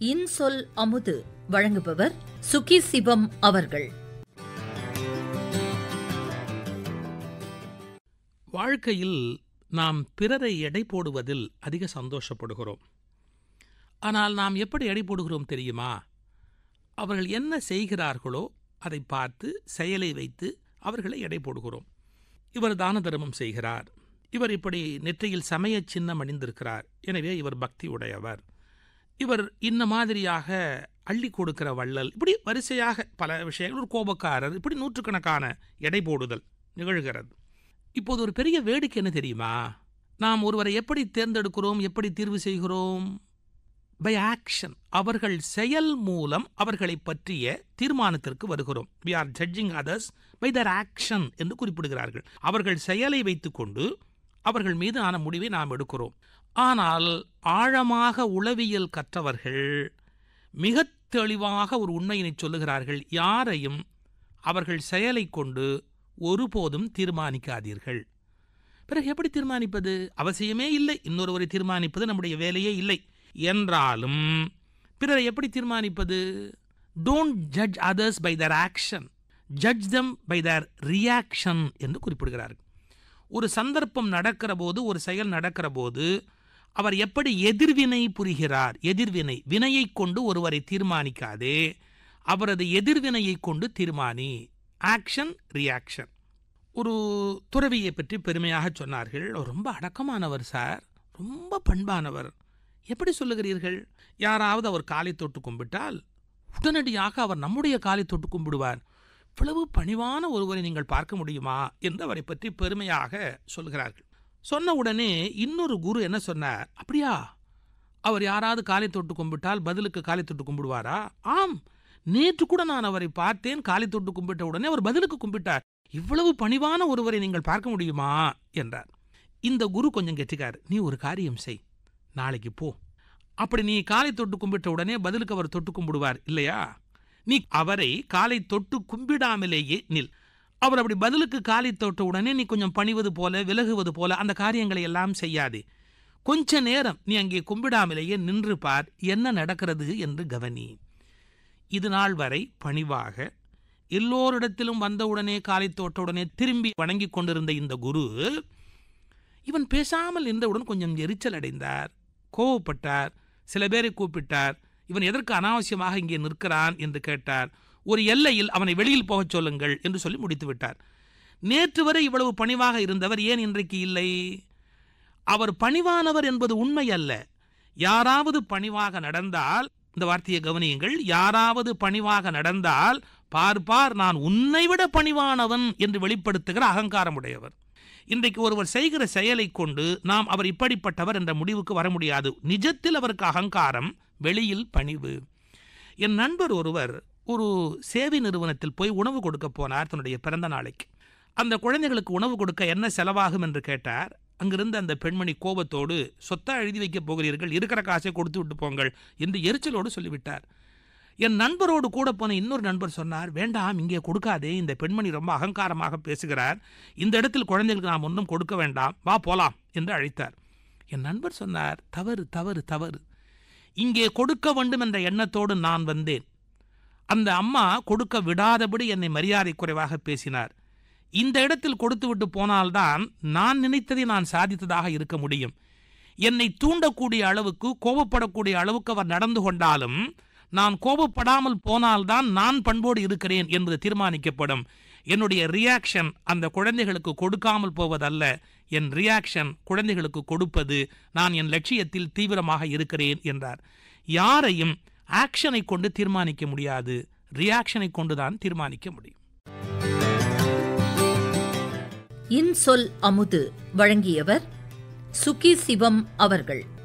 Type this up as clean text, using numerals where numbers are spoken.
இன்சொல் அமுது வழங்குபவர் சுகி சிவம் அவர்கள். வாழ்க்கையில் நாம் பிறரை எடை போடுவதில் அதிக சந்தோஷப்படுகிறோம். ஆனால் நாம் எப்படி எடை போடுகிறோம் தெரியுமா? அவர்கள் என்ன செய்கிறார்களோ அதை பார்த்து செயலை வைத்து அவர்களை எடை போடுகிறோம். இவர் தான தர்மம் செய்கிறார், இவர் இப்படி நெற்றியில் சமய சின்னம் அணிந்திருக்கிறார், எனவே இவர் பக்தி உடையவர், இவர் இன்ன மாதிரியாக அள்ளி கொடுக்கிற வள்ளல், இப்படி வரிசையாக பல விஷயங்கள், ஒரு கோபக்காரர், இப்படி நூற்றுக்கணக்கான எடை போடுதல் நிகழ்கிறது. இப்போது ஒரு பெரிய வேடிக்கை என்ன தெரியுமா? நாம் ஒருவரை எப்படி தேர்ந்தெடுக்கிறோம், எப்படி தீர்வு செய்கிறோம்? By action. அவர்கள் செயல் மூலம் அவர்களை பற்றிய தீர்மானத்திற்கு வருகிறோம். we are judging others by their action என்று குறிப்பிடுகிறார்கள். அவர்கள் செயலை வைத்துக்கொண்டு அவர்கள் மீது ஆன முடிவை நாம் எடுக்கிறோம். ஆனால் ஆழமாக உளவியல் கற்றவர்கள் மிக தெளிவாக ஒரு உண்மையினை சொல்லுகிறார்கள். யாரையும் அவர்கள் செயலை கொண்டு ஒருபோதும் தீர்மானிக்காதீர்கள். பிறகு எப்படி தீர்மானிப்பது? அவசியமே இல்லை, இன்னொருவரை தீர்மானிப்பது நம்முடைய வேலையே இல்லை என்றாலும் பிறரை எப்படி தீர்மானிப்பது? Don't judge others by their action, judge them by their reaction என்று குறிப்பிடுகிறார்கள். ஒரு சந்தர்ப்பம் நடக்கிற போது, ஒரு செயல் நடக்கிற போது அவர் எப்படி எதிர்வினை புரிகிறார். எதிர்வினை, வினையை கொண்டு ஒருவரை தீர்மானிக்காதே, அவரது எதிர்வினையை கொண்டு தீர்மானி. Action, reaction. ஒரு துறவியை பற்றி பெருமையாக சொன்னார்கள். அவர் ரொம்ப அடக்கமானவர் சார், ரொம்ப பண்பானவர். எப்படி சொல்லுகிறீர்கள்? யாராவது அவர் காலை தொட்டு கும்பிட்டால் உடனடியாக அவர் நம்முடைய காலை தொட்டு கும்பிடுவார். இவ்வளவு பணிவான ஒருவரை நீங்கள் பார்க்க முடியுமா என்று அவரை பற்றி பெருமையாக சொல்கிறார்கள். சொன்ன உடனே இன்னொரு குரு என்ன சொன்னார்? அப்படியா, அவர் யாராவது காலை தொட்டு கும்பிட்டால் பதிலுக்கு காலை தொட்டு கும்பிடுவாரா? ஆம், நேற்று கூட நான் அவரை பார்த்தேன், காலை தொட்டு கும்பிட்ட உடனே அவர் பதிலுக்கு கும்பிட்டார். இவ்வளவு பணிவான ஒருவரை நீங்கள் பார்க்க முடியுமா என்றார். இந்த குரு கொஞ்சம் கெட்டிக்கார். நீ ஒரு காரியம் செய், நாளைக்கு போ, அப்படி நீ காலை தொட்டு கும்பிட்ட உடனே பதிலுக்கு அவர் தொட்டு கும்பிடுவார் இல்லையா? நீ அவரை காலை தொட்டு கும்பிடாமலேயே நில். அவர் அப்படி பதிலுக்கு காலை தொட்ட உடனே நீ கொஞ்சம் பணிவது போல, விலகுவது போல அந்த காரியங்களை எல்லாம் செய்யாதே. கொஞ்ச நேரம் நீ அங்கே கும்பிடாமலேயே நின்று பார், என்ன நடக்கிறது என்று கவனி. இது நாள் வரை பணிவாக எல்லோரிடத்திலும் வந்தவுடனே காலை தொட்டவுடனே திரும்பி வணங்கி கொண்டிருந்த இந்த குரு, இவன் பேசாமல் நின்றவுடன் கொஞ்சம் எரிச்சல் அடைந்தார், கோவப்பட்டார். சில பேரை கூப்பிட்டார். இவன் எதற்கு அனாவசியமாக இங்கே நிற்கிறான் என்று கேட்டார். ஒரு எல்லையில் அவனை வெளியில் போகச் சொல்லுங்கள் என்று சொல்லி முடித்து விட்டார். நேற்று வரை இவ்வளவு பணிவாக இருந்தவர் ஏன் இன்றைக்கு இல்லை? அவர் பணிவானவர் என்பது உண்மை அல்ல. யாராவது பணிவாக நடந்தால், இந்த வார்த்தையை கவனியுங்கள், யாராவது பணிவாக நடந்தால் பார்ப்பார், நான் உன்னை விட பணிவானவன் என்று வெளிப்படுத்துகிற அகங்காரம் உடையவர். இன்றைக்கு ஒருவர் செய்கிற செயலை கொண்டு நாம் அவர் இப்படிப்பட்டவர் என்ற முடிவுக்கு வர முடியாது. நிஜத்தில் அவருக்கு அகங்காரம், வெளியில் பணிவு. என் நண்பர் ஒருவர் ஒரு சேவை நிறுவனத்தில் போய் உணவு கொடுக்க போனார் தன்னுடைய பிறந்த நாளைக்கு. அந்த குழந்தைகளுக்கு உணவு கொடுக்க என்ன செலவாகும் என்று கேட்டார். அங்கிருந்து அந்த பெண்மணி கோபத்தோடு, சொத்தா எழுதி வைக்கப் போகிறீர்கள், இருக்கிற காசை கொடுத்து விட்டு போங்கள் என்று எரிச்சலோடு சொல்லிவிட்டார். என் நண்பரோடு கூட போன இன்னொரு நண்பர் சொன்னார், வேண்டாம், இங்கே கொடுக்காதே, இந்த பெண்மணி ரொம்ப அகங்காரமாக பேசுகிறார், இந்த இடத்தில் குழந்தைகளுக்கு நாம் ஒன்றும் கொடுக்க வேண்டாம், வா போலாம் என்று அழைத்தார். என் நண்பர் சொன்னார், தவறு தவறு தவறு, இங்கே கொடுக்க வேண்டும் என்ற எண்ணத்தோடு நான் வந்தேன். அந்த அம்மா கொடுக்க விடாதபடி என்னை மரியாதை குறைவாக பேசினார். இந்த இடத்தில் கொடுத்து விட்டு போனால்தான் நான் நினைத்ததை நான் சாதித்ததாக இருக்க முடியும். என்னை தூண்டக்கூடிய அளவுக்கு, கோபப்படக்கூடிய அளவுக்கு அவர் நடந்து கொண்டாலும் நான் கோபப்படாமல் போனால்தான் நான் பண்போடு இருக்கிறேன் என்பது தீர்மானிக்கப்படும். என்னுடைய ரியாக்ஷன் அந்த குழந்தைகளுக்கு கொடுக்காமல் போவதல்ல, என் ரியாக்ஷன் குழந்தைகளுக்கு கொடுப்பது, நான் என் லட்சியத்தில் தீவிரமாக இருக்கிறேன் என்றார். யாரையும் ஆக்ஷனை கொண்டு தீர்மானிக்க முடியாது, ரியாக்ஷனை கொண்டுதான் தீர்மானிக்க முடியும். இன்சொல் அமுது வழங்கியவர் சுகி சிவம் அவர்கள்.